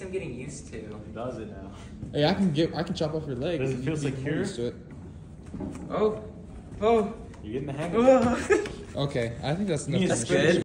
him getting used to. He does it now. Hey, I can chop off your leg. Does it feel secure? Oh. You're getting the hang of it. Okay, I think that's enough. That's good.